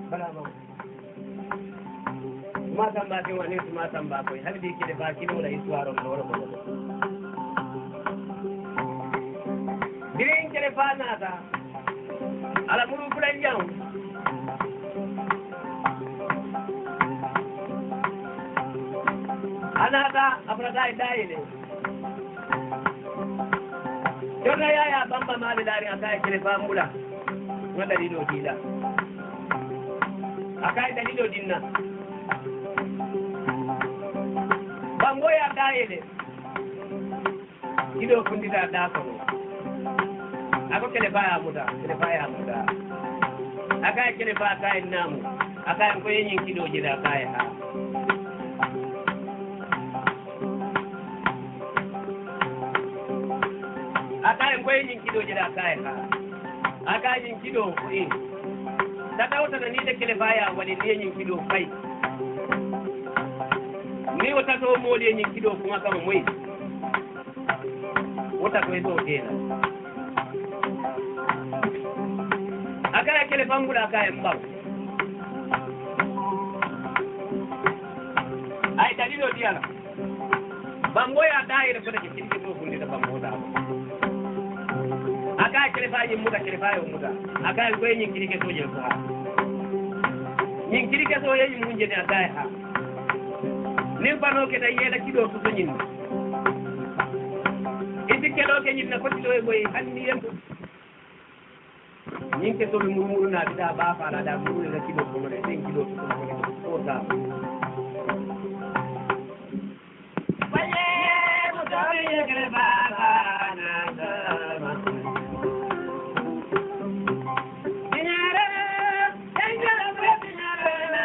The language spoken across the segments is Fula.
bala ma ma tamba ke wani ma tamba ko hal di kide ba kino la histoire on do ko dirin kele fa nata ala muru fulan jaw anata afrata daile jona ya bamba mali dari akai kele fa mula wala dilo dila akai dalilo dinna bango ya daile kido kundita da ko ako kele fa ya muda akai kele fa kai namu akai ko yin kido jida kai ha akai ko yin kido jida kai ha akai yin kido ko in da wata da ni da kele fa ya wani ne yin kido kai ni wata to mo le yin kido kuma kama moi wata ko to kela akaya kele bangula akaya mbao ay dalilo diala bango ya daire ko de kiti to fundi da bango da akaya kele fa muda kele fa muda akaya ko yin kiri ke to je ko yin kiri ke to yin munje ne akaya ha ni bano ke da yela kido to nyin indi kelo ke nyin na ko to e boy hanni yem ñing ke to murmuru na da ba fara da murmuru da kilo ko ne den kilo ko da baye mo to ye gre ba na da ma dinyare engala mo dinyare na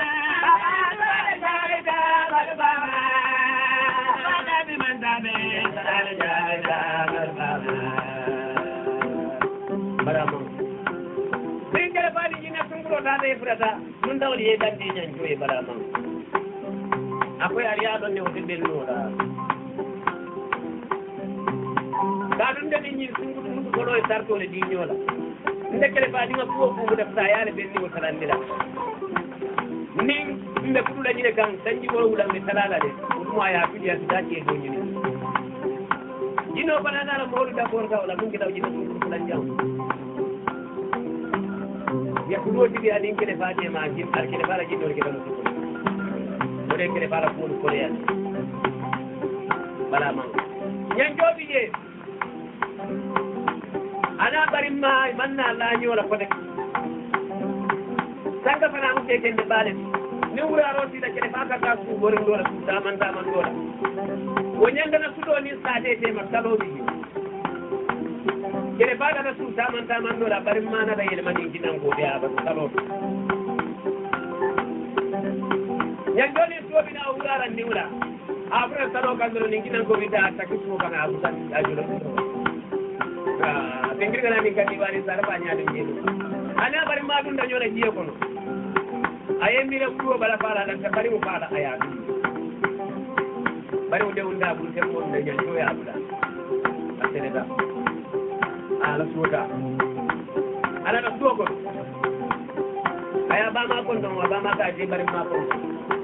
ba ba da bi man da be da baramo tata e furata nun dawli e dandi ñanco e balaman akoye ariya ɗon ne wote ɓennoɗa ka ɗum ndeɗi ñin sungudu koɗo e sartole diñola ndekkele fadiga kuwo fugu defta yaale ɓenni o talandira nin ɓe kuɗulañine kan sañji woro wulanɓe talala de ɗum a yatuji a sitaki e dow ñini jino bananala mawɗu d'accord kawla ɗum keɗaw jino sungudu fulan jam ya kudo tigi adin kele faje ma jin ar kele fara jiddo kele no ko de kele fara ko ko ya bala man nyan jobi je ana barim ma manna la nyola ko de sanga fana mu te kende bale ni wura roti da kele faka ka ku gorin dola su daman dola wonyanga na sudo ni sade te ma salobi kele baga na su taman do la barim mana da yelma ni ginan go dia ba salo nyan doni so bina urara ni ura afra salo kan do ni ginan go bita ta ku ko kana abu san ajuro tengri kana mi kan diwari sara pa nya de ni ana barim ma dun da nyola jiye kono ayembi na kuwa bala fara da bari mu fara aya bari mu de unda bu tem mon da nyan do ya bula asene da ala suuta ala na suoko aya ba ma kondo ba ma ka je bari ma kondo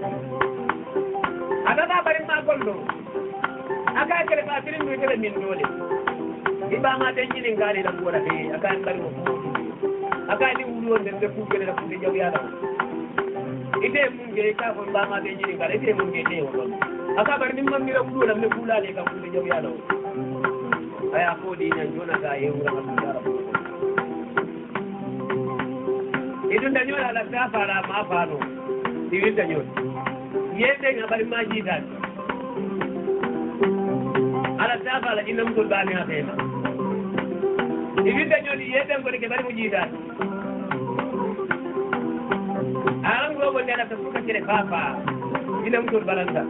ada ba bari ma kondo aka kele ka tirin do kele min dole di ba ma tan jinin gari da gora de aka bari mo aka ni wuro de ku kele da ku de jaw ya da ite mun ge ka ko ba ma tan jinin gari ite mun ge de wo aka bari ni man mi ra ku da me kula le ka ku de jaw ya da aya ko di nyan jona ka yewu ra ma dara idun da nyola la ta fara ma fano diwin da nyol yede nga bari ma jita ala ta fara inam ko bani ha tema diwin da nyol yede ko ke bari mu jita alam go go dara ta suka kire papa inam ko balanta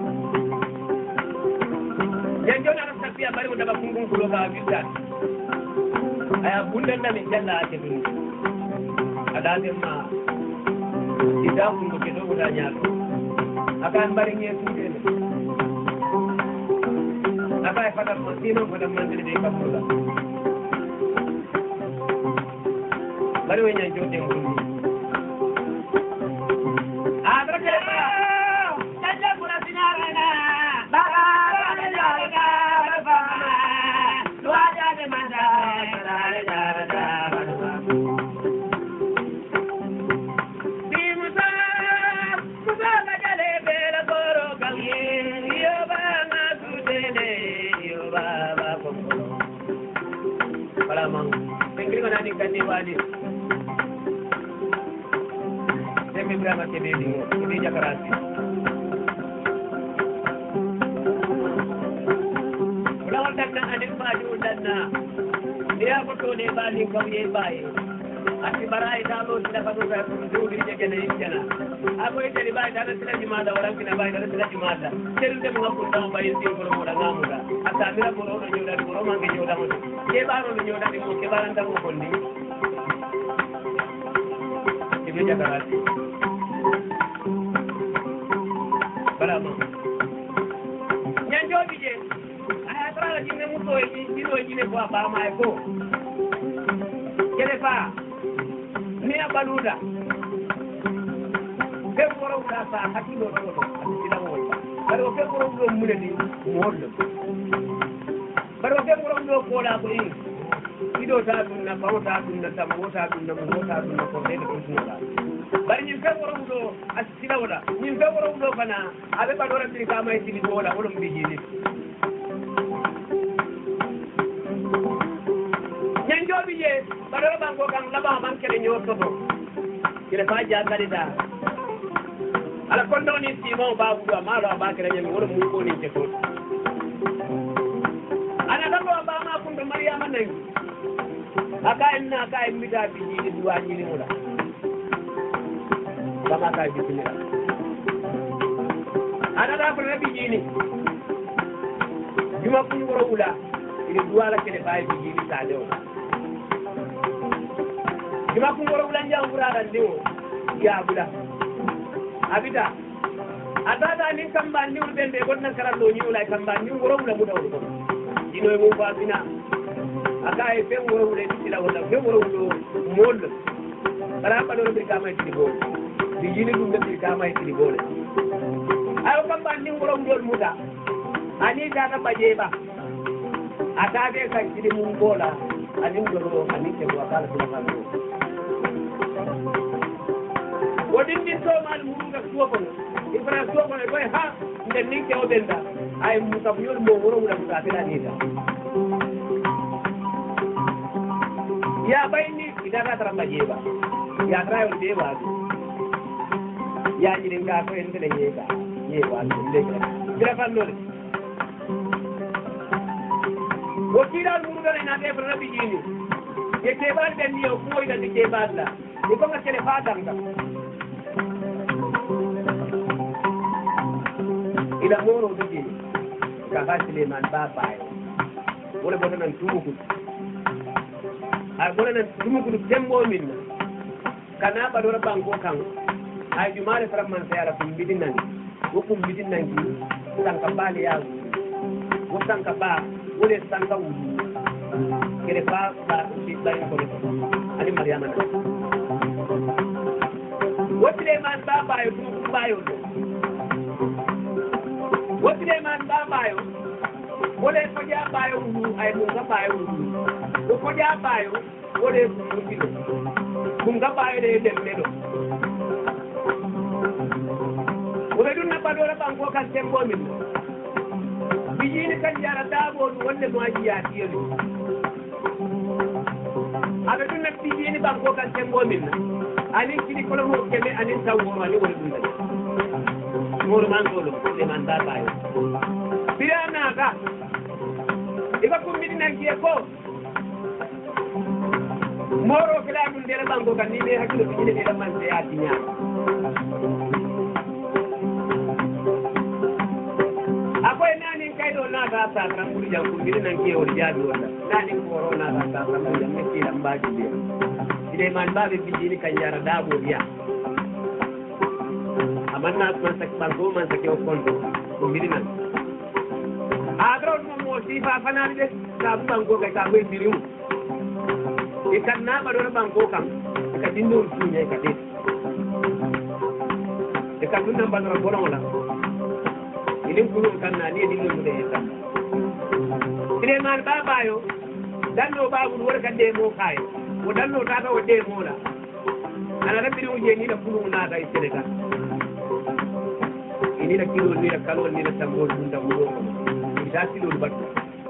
yan jona na tafiya bari mu daga kungun kulo ga bisa aya bundan da min jalla ake dun adadin ma idan kun ke do guda nyaalo akan bari ngi tude ne akai fadal mo sino fadal man de kapula bari wenya jode ngul Ibrahima Kébé dingo Kébé Jakarasi Ulawal dan na anin maju dan na dia betul dia balik kau ye baik ati barai dalo tidak perlu saya perlu diri jaga ni jana aku itu di baik ada tidak jumada orang kena baik ada tidak jumada jadi dia mengaku tahu baik sih kalau muda ngamuda asa mira boro no joda boro mangi joda mo ke baro no joda di mo ke baran ta mo kondi Kébé Jakarasi balama nyanjo bije aya tra jinne muto e dino jinne ko ba ma ko kele fa ni abaluda ke woro da sa hakilo do hakila wol baro ke woro do mule ni moddo baro ke woro do ko la ko yi ido ta dunna ba ta dunna ta mo ta dunna mo ta dunna ko de ko sunna bari ni ke woro do asila wala ni ke woro do bana abe ba do rabbi ka mai tili wala wala mbi jini nyanjobi je baro banko kan laba man kele nyoto to kile faja kalida ala kondo ni simo ba bu amalo ba kele nyami wala mu ko ni te ko ana da ko ba ma kun do Mariama nan aka inna aka imida bi ni duwa ni mula sama ka bi ni ana da ko nabi ni juma kun woro ula ni duwa la kele bay bi ni ta de juma kun woro ula njang burada ndiwo ya bula abida adada ni kamba ni urde be gonna karando ni ula kamba ni woro ula muda woro dino mo fasina aka e fe woro ula ditila wala fe woro ulo mol bara pa do be kama ti bo di yini dum be kama ti bo ayo kamba ni woro ulo muda ani daga bajeba aka be ka ti mun bola ani ngoro ani ke wakala kala wodin din to mal muruga suwa kono ibra suwa kono koy ha nden ni ke odenda ay musa buyol mo woro wala musa tela ni da ya bayni idara taramba jeba ya trayo deba ya ni nga ko en tele yega yeba leka dira fallole wokira muruga na de bra bijini ye ke bal den yo ko ida de ke balla e ko ngakele fadanga ila moro biji ka fasile man babaay wala bodo nan tumuku ay bodo nan tumuku tembo min kana ba do banko kan ay jumare faram man sayara kum bidin nan wokum bidin nan ki tan ka bale ya wotan ka ba wole tan ka wudu kele ba ba ci bay ko ali Mariama na wotile man babaay tumuku bayo wotile man babayo wole ko ja bayo wu ay mo ga bayo wu ko ja bayo wole ko kilo kum ga bayo de dem medo wole dunna badora banko kan tembo min bijini kan jara dabo wonde mo aji ya tiyelo abe dunna bijini banko kan tembo min ani kidi ko mo keme ani tawo ani wole dunna mor man dolo de man babayo birana ga iba ko midina ngiye ko moro kala dun de bango kan ni me hakilo bi ni de man se atinya akoy nani kay do na ga sa ran kuli jam ko midina ngiye wor jabi wala nani ko ro na ga sa ran kuli jam ki lam baji de ide man babe bi ni kan jara dabo biya amanna man sak bango man sak yo kondo ko midina agro mo sifa fanani de ka bango kay ka koy birimu ikan na bador bango kan ka dindo tunya ka de ka dunna bador bono la ilin kulu kan na ni dindo de ita ide man babayo danno babu wor ka de mo kay o danno ta o de mo la ana rabbi o je ni da kulu na da ite ka ini da kilo ni da kalo ni da tambo dunda mo ida kilo battu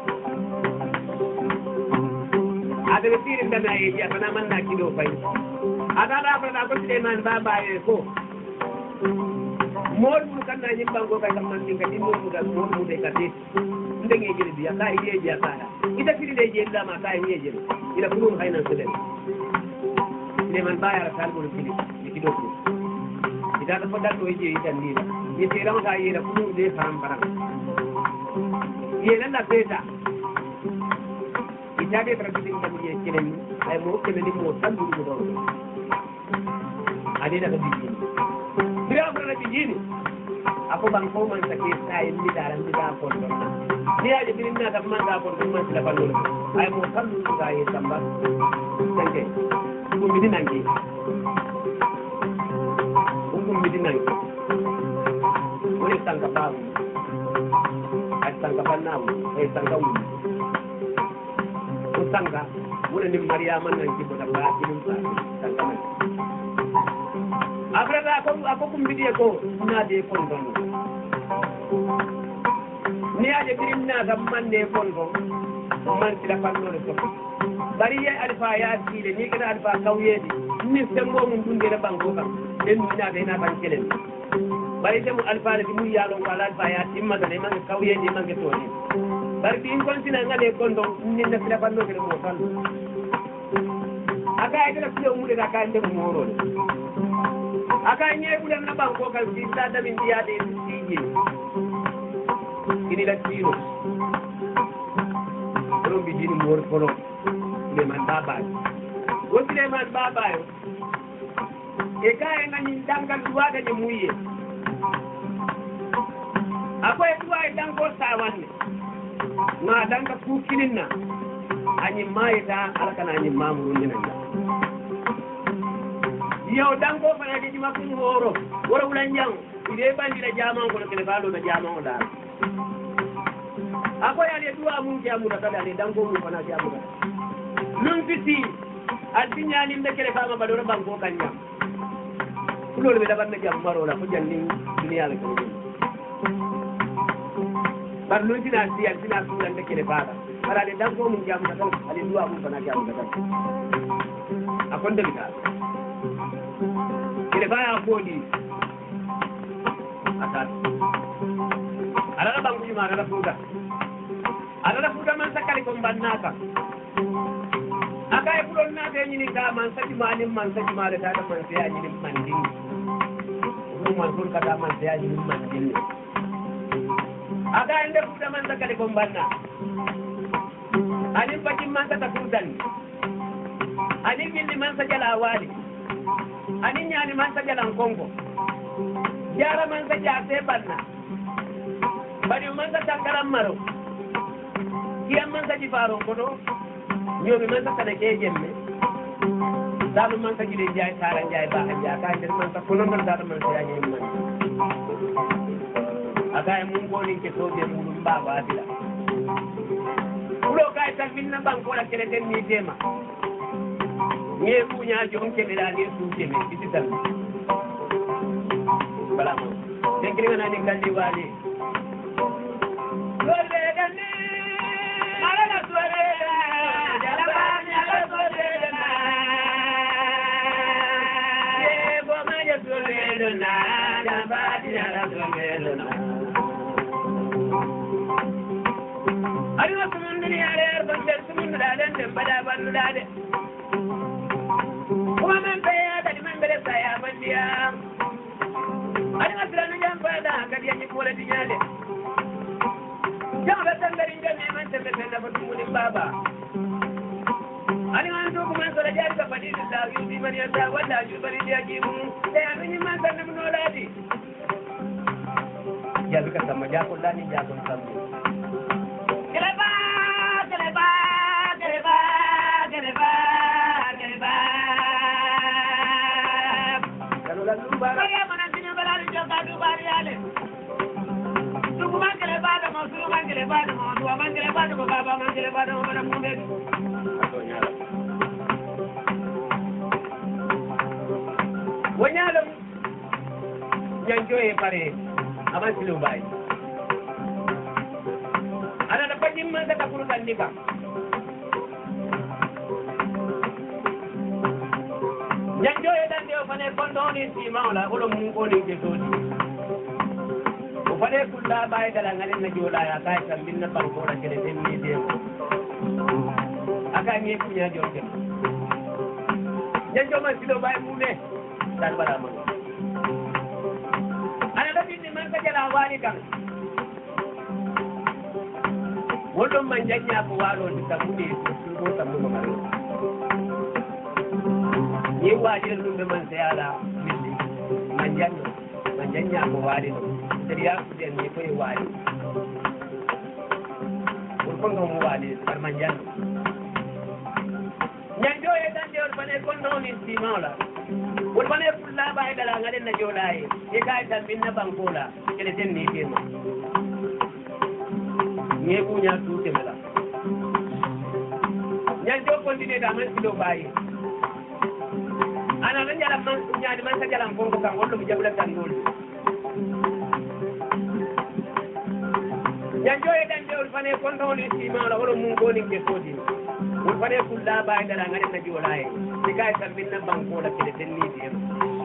ada tirin da na yi ya bana man na kilo fai ada da ba da ko de man babaye ko mool mu kan na nyimba ngo kay man dinga dinno mu dal mool mu de kati ndenge jeli biya kay yeji akaya ida fili de jeli dama kay yeji ila kulun hayna sele ne man bayara salgo fili kido ko ida da fodal to yeji tan ni la ni tera ma kay ila kulun de faram param yela la beta ida de tradition tan ye kenen ay mo kenen ni mo tan du do ade da biji dia pernah begini aku bangko man sakit saya di dalam pondok dia aja bilinna teman da pondok man sila pandul ay mo kan saya tambah sangke bidi nanti boleh tangkap tahu ay tangkapan namu ay tangkap utangka boleh ni Mariaman nanti bodak lagi nungsa tangkapan après ako kumbidi ko naade kondon ni aje birinna gam mande kondon man tila pandole to bari ye alfa ya tile ni kana alfa kawyedi ni sembo mun dunde na banko kam den ni na de na ban kelen bari dem alfa le mu yalo wala alfa ya timma de man kawyedi man ke toni bari bi kon sina ngale kondon ni na tila pandole mo tan aga ay dala ko mu de ka ande mo ro aka nye bulan na bangko kal sita da min dia de sije ini la tiro ro bi jini mor kono le man baba o tire man baba yo e kay ngani dangal duwa da ni muye ako e duwa e dango sawanne na danga ku kininna anyi mayta alkana anyi mamuru ni nan yow dango fana di ma kun woro wulan jang ide bandi la jaman ko kele balo na jaman da ako ya le duwa mun jamu da kada le dango mun fana jamu da lun fiti albinya ni mbe kele fama bado bango kanya kulol be dabar na jam maro la ko janni dunia la ko bar lun tina si albinya su lan de kele fada para le dango mun jamu da kan ale duwa mun fana jamu da kan akon de bita kile baya kodi atat ala bang juma ala fuda man sakali ko bannaka akay pulon na be ni ka man saki manim man saki mala ta da man sai ni man din man sun ka da man sai ni man din akay inde fuda man sakali ko banna ani pati man ta fudan ani ni man sakala wali ani nyani man sajalan kongo jara man sajate banna bari man sajakaram maro kiyam man saji faro kodo nyomi man sakane ke gemme dalu man sajide jay sara jay ba anja ka der man sakono man dalu man saji man aga mun goni ke to de mun baba dila ulo kay tan minna banko la kele den ni tema nye punya jom kele da ni su kele ititan bala mo tekri na ni kalli wali lole dani ala la suare jala ni ala suare na ye bo ma ya suare na jaba ni ala suare na ari wa kumundini ale bande sumundu da den bada bandu da de kuma man baya da man bere saya bandiya ani asranu jamba da kadi yanyi kola dinyade jamba tangari ngame man tembe na fatu baba ani man to kuma so da jari ka fadi da yubi man yanda wala jubari da jibu da ani man tan no ladi ya bika sama jako lani jako sama keleba keleba keleba keleba keleba Kaya manantinya balari joka dubari ale. Tuku mangkele bada mau suru mangkele bada mau dua mangkele bada ko baba mangkele bada mau mana munde. Wanyalo nyanjoe pare aman silu bai. Ada dapat jimma kata kurutan nikah. Nyanjoe dan dia fane kondo kondoni simawla olo mun koni ke todi o fale kulla bay dala ngalen na jola ya kay tam binna banko la kele temmi dem aka ni kunya jokke nyanjo man sido bay mune dal bala man ana da binni man ka jala wali kan wodo man janya ko walo ni tamude ko tamu maro ni wajir dum be man sayala milli manjanya ko wali no dariya ku den ni koy wali ko ngam wali par manjano nyanjo e dan de on bane ko non ni simala wol bane fulla bay dala ngalen na jolaye e kay tan binna bankola kele ten ni tema ni ku nya tu temela nyanjo ko ndine da man sido bayi ana nan jalam man nyaadi man sa jalam ko kan wollo mi jabula tan dol nyanjo e dan de on bane ko non ni simala wolo mun ko ni ke sodi wol fane kulla bay dala ngade na jolaye di kay tan binna banko la kele ten ni dem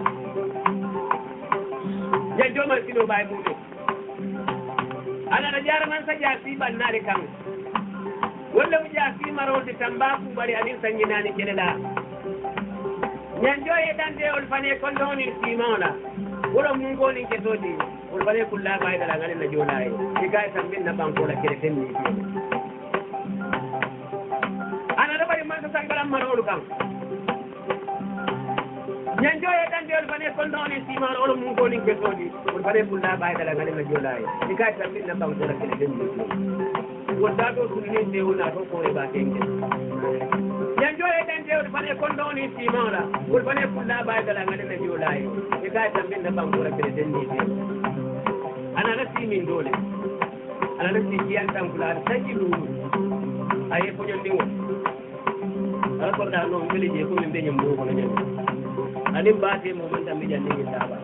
ya joma sino bay mudo ana na jara man sa jasi bannare kan walla mu jasi marode tambaku bari anin sanginani kele la nyanjo e dan de wol fane ko doni simona wolo mun goni ke todi wol fane kulla bay dala ngade na jolaye di kay tan binna banko la kele ten ni dem sangalam marolu kan nyanjo e dan del bane ko ndoni siman olo mun ko ni kesodi ko bare bulla bay dala ngale na jolay ni ka tambi na baw dara kele dem ni wonda do sunni de wona to ko e ba tenge nyanjo e dan del bane ko ndoni siman la ko bane bulla bay dala ngale na jolay ni ka tambi na baw dara kele dem ni ana la simin dole ana la siyan tan kula tajilu aye ko nyondi wo ala ko da no ngeli je ko min be nyam ko nyam ani baate mo man tambi jande ni saba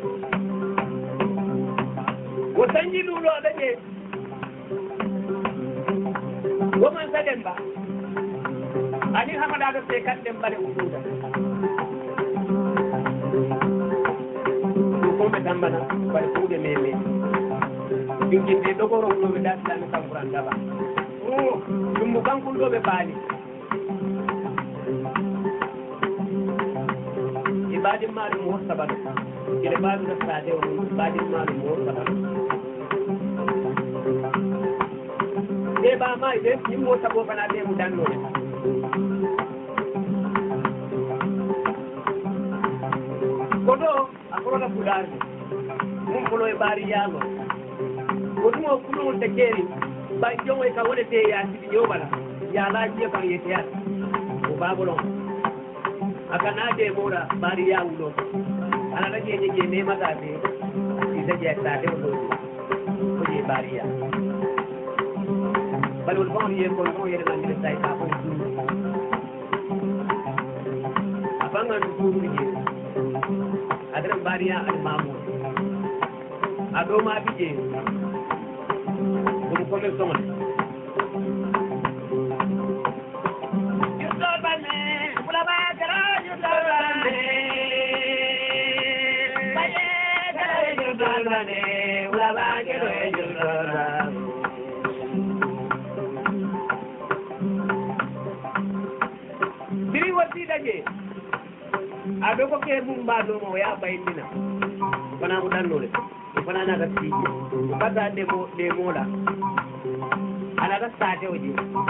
wo tanji dulo da je wo man sa dem ba ani hamada do se kat dem bale ududa ko me tambana bale kude meme dingi de dogoro ko be da tan tan kuran daba dum kan kun do be bali badim malu mo sabab ile baadu da sade o badim malu mo sabab e ba mai de ni mo sabo kana de mu danno kodo akoro budar mum bolo e bari yalo kodo mo kuno te keri ba jongo e ka wole te ya ti nyobala ya la je ba yete ya o babolo akana de mora bari ya ulo ana la je ne maga be isa je ta de ulo ko je bari ya balul bon ye ko mo ye na ni sai ta ko abanga du ni adra bari ya al mamu ado ma bije ko ko le somon biri wati daje ado ko ke bumba do mo ya bayindina bana mu dan nole bana na ga tije bada de mola ala ga sate oji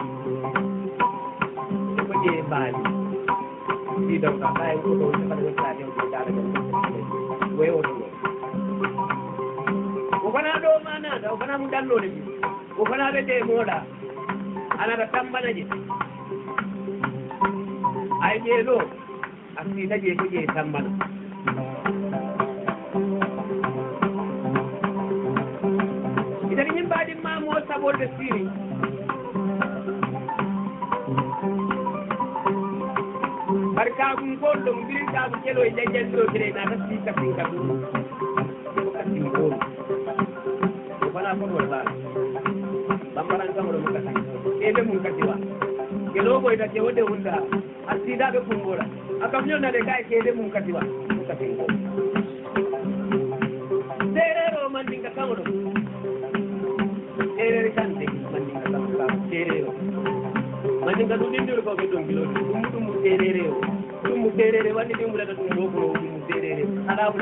ko je bali di do ka bay ko do ka ga sate oji dara ga we o ko bana do mana da bana mu dan nole ko bana de mola ala ga tambana je ay jelo asli daje ko je tambana idan yin badin ma mo saboda siri barka gun ko dum birin ta bu kelo idan je do kire na ta ci ta fin ka ko ka ci ko ko bana ko wala bambaran ka mo ka ci e be mun ka ci wa kelo ko ida ke wode hunda asida be kumbora akamnyo na de kai ke de mun ka ci wa ka ci ko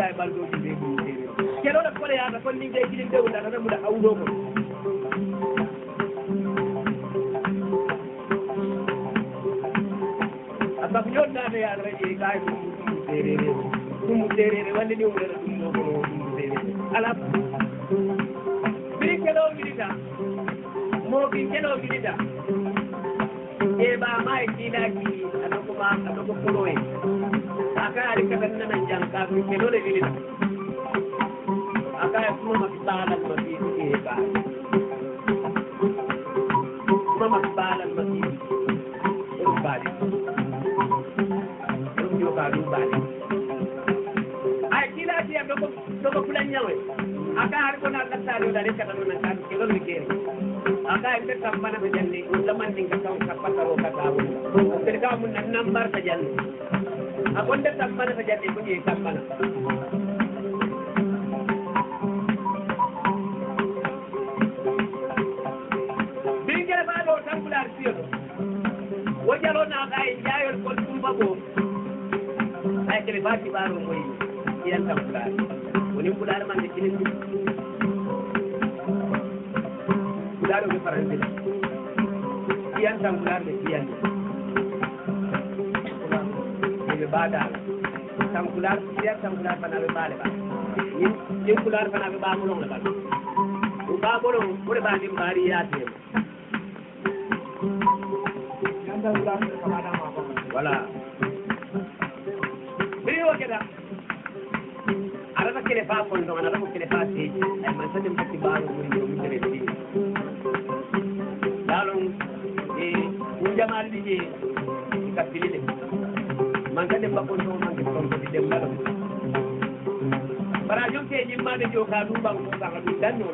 la baldo di be ni kelo da ko ya da kon ni de kidin de wala da mu da awdo ko abab ñoo na de ya raje kay mu terere wala ni wala dum ko terere ala bi kelo gidita mo bi kelo gidita e ba mai kidaki anako kuloe aka ari kadan nan jangka bi kelo le gidita aka kuma masbala mati e ba kuma masbala mati e ba yo ka du ba dogo kulan nyawe aka har ko na kasaro da ne kada nan kan kelo ni kere aka ente tambana be janni ulaman dinga kaw kapata ro kata wu ter ka mun nan number ta janni akonde tambana ta janni ko ni tambana bingere ba do tambular siyo wajalo na ga jayol ko tumba bo ay kele bati baro moyi yan tambular woni kular man de kinin kular ko faranse yan tambular de yan be bada tambular yan tambular bana be bale ba ni kular bana be ba mo long la ba o ba bo long ko ba di mari ya te yan tambular ko ma da ma wala biyo keda araba kele fa kon do ana ko kele fa te ay man sadem ko tibaro ko yo mi tere ti dalon e jamal di je ka pilile man sadem ba kon do man ke kon di dem dalo para jom ke jimma de jo ka du bang ko ka du dan no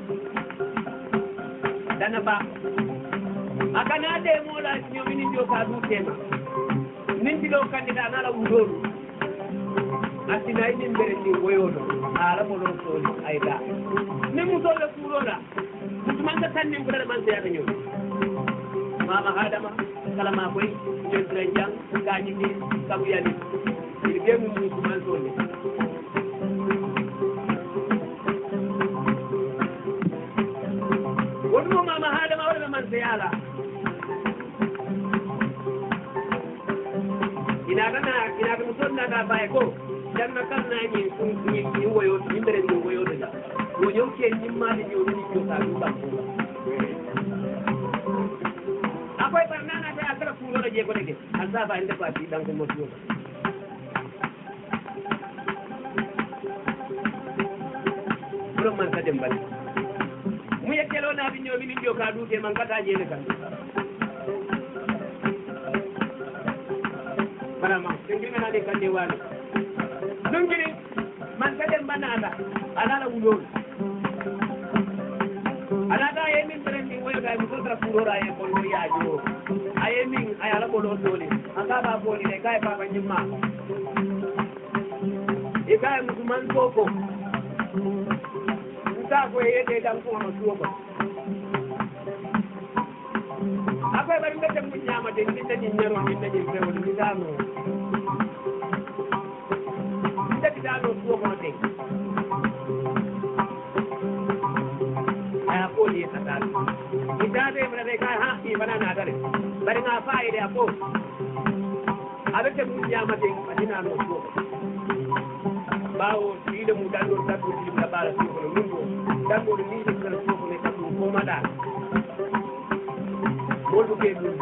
dana ba akana de mo la nyomi ni jo ka du tema nin ti do kandida na la wudolu asina ini mbere ni woyono ala mo don so ay da ni mu tolle kuroda man ka tan ni mbere man se atanyo mama hadama kala ma koy je trenjang ka ni ni kabu yani ni be mu mu man so ni wonu mama hadama wala man se ala ina ga musonna da bay ko janna kan na ni woyo ni mbere ni woyo da wo ñom ke ni ma ni ñoo ni ko ta du ba ko akoy par nana ta akara ku wala je ko deke asa ba inde pa ti dan ko mo tuwa pro man ta dem bal mu yekelo na bi ñoo ni ñoo ka du te man kata je ne kan vraiment ngi na de kan de wala dungiri man kadem banada alala wulol alada yemin trendi woyo ga mi sotra furora e ko yaajo ayemin ayala ko don dole anga ba ko ni kay papa nyimma e kay musuman koko nta ko yede dan ko no suoko akoy bari ngata mu nyama de ni tani nyero ni tani rewo ni dano dano suo ko te aya ko ni sata idade mena de ka ha i banana dare bari nga faide apo abete mu nyama de adina no suo bawo ile mu dando tatu di la bala suo ko mungo dando ni de ko suo ko ne tatu ko mada mo ke mu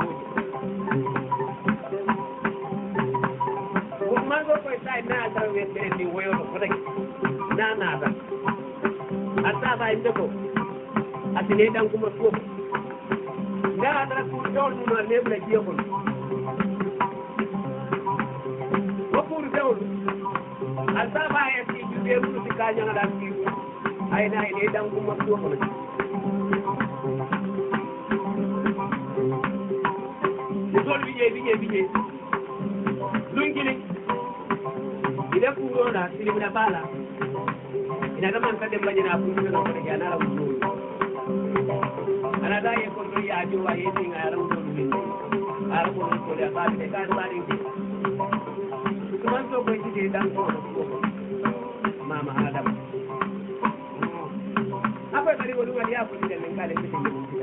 mango ko sai na ta we ni woyo ko rek na da ata ba inde ko atine dan kuma ko na da ku dol mu na lebre ji ko ko dol ata ba ya ti ju de mu ti ka nya da ti ai na ide dan kuma ko dol biye lungili ida kurona silimna bala ina kama nkade mbajina apunga na kwa jana la uzuri anada ye ko ya ajo wa yeti ngara uzuri ara ko ko ya ba de kan ba de kuman to ko ti dan ko ya ku de men kale pete ni kita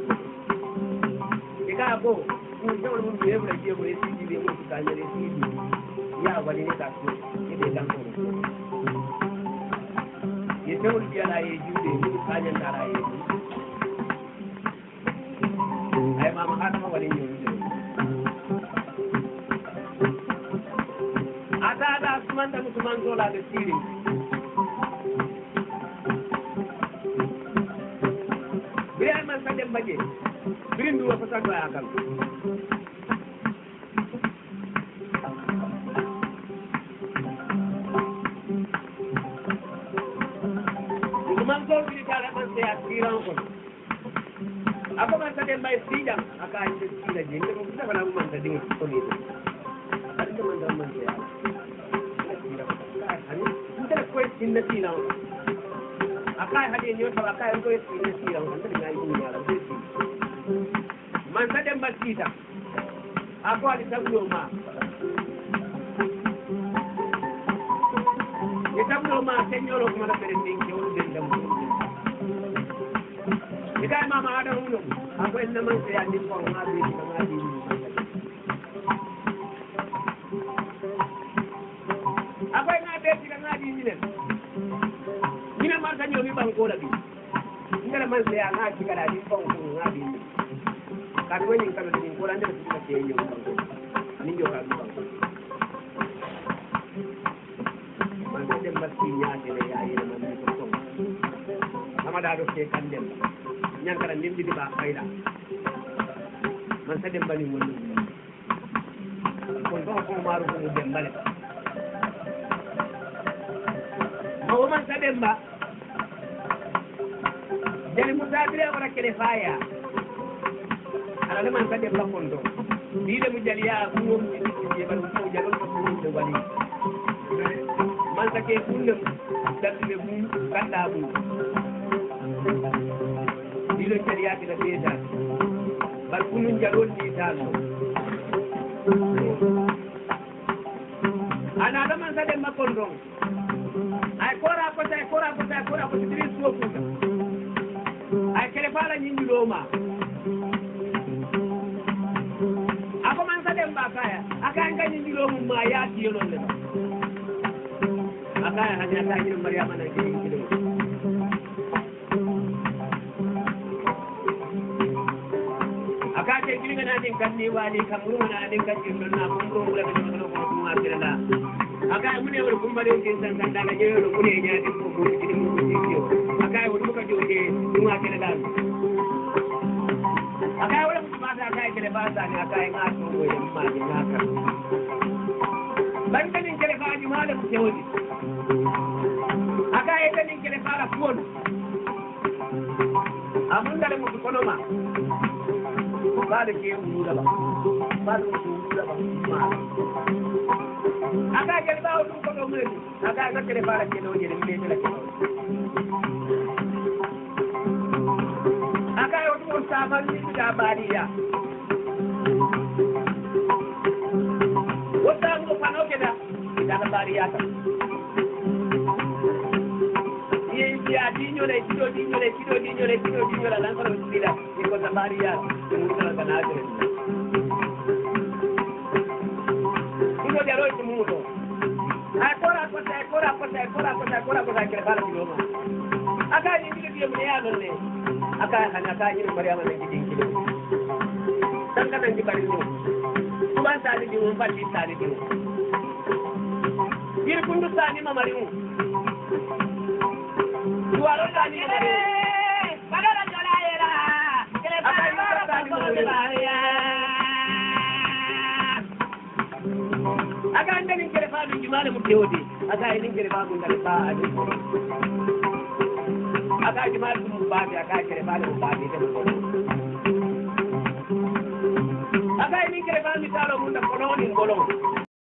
ika ko ku de mun be bra je ko esi di be mu ka nyere si di ya wali ne ta ko ni de dan ko ye to ul biya la ye jude ni ka jan dara ye ay mama hata ma wali ni ada asmanta mutuman zola da siri biya man sa dem baje birin duwa fa sa doya kan mutuman zol bi kala man sa asiran ko ako man sa dem bay sidam aka ay sida je ko sa bana man sa dinga ko ni ada man da man sa inna sina akai hade nyo ta akai ko inna sina on tan ngai ni ala man sa dem basita ako ali tablo ma ni tablo ma senyoro ko mala pere tin ke on den dam ni kai mama ada uno ako enna man se andi ko ngadi ako ngade ti ngadi ni len nyomi banko la bi ngara man se ana ci kala di ko ngabi ka ko ni kala di ko rande ci ka te nyomi banko ni yo ka banko man dem basti nyaade le ya yele man ko ko amada do ke kan dem nyang kala ndim di ba fayda man sa dem bani woni ko do ko maru ko dem bale mo man sa dem ba jadi musafir wala kele faya ala le man sa dem bakondo bi de mu jaliya ko mo ci ban ko jalon ko de wali man sa ke kunde dalde bu kanda bu bi de jaliya de beta bar kunun jalon ni dalo ana da man sa dem bakondo ay kora ko diri so ko ay kele fala nyingi loma ako man sa dem bakaya aka nga nyingi lomu ma ya ti yolo le aka hanya ta ni maryama na ke nyingi lomu aka ke kinga na din kan ni wali kamru na din kan jin na kumro mula ke no ko ma kirala aka mune wor kumbare tin san kan daga jero mune nya din ko ko din mo ko aka wor ko joge duma kele dal aka wor ko ba da aka kele ba da ni aka nga to ko yamma ni aka ban kan kele fa ji mala ko jodi aka e kan kele fa la fon amun dale mo ko no ma ba de ke mu da ba do mu da ba ma aka kele ba o ko no me aka ga kele fa la ke do je ni le la ke aka yo tu saban ni da bariya wata ngo pano ke da bariya ta ya dinyo le kido la lanza lo tira ni cosa bariya ni mucho la canale uno de arroz mudo akora que para idioma aka ni ndio mwenye ne aka hanya ka ni Maryama na kidin kido dan kana ni bari no tuban sa ni mun fati sa ni no bir kundu sa ni mamari mu duaro sa ni bagara jola era kele ba ko de baria aka ndani kele fa ni jumale mu teodi aka ni kele fa mun dal ba ani aka jumale mu ba aka kele fa mu ba de ko aka ni kele fa mi talo mun da kono ni ngolo